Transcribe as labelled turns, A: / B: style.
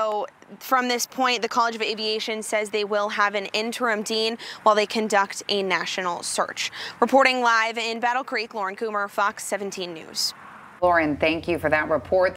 A: So from this point, the College of Aviation says they will have an interim dean while they conduct a national search. Reporting live in Battle Creek, Lauren Coomer, Fox 17 News.
B: Lauren, thank you for that report.